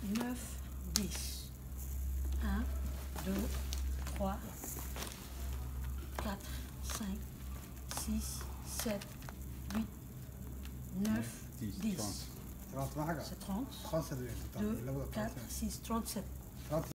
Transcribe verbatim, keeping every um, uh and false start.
neuf, dix. un, deux, trois, quatre, cinq, six, sept, huit, neuf, dix. trente. C'est trente. trente-sept. deux, quatre, six, trente-sept.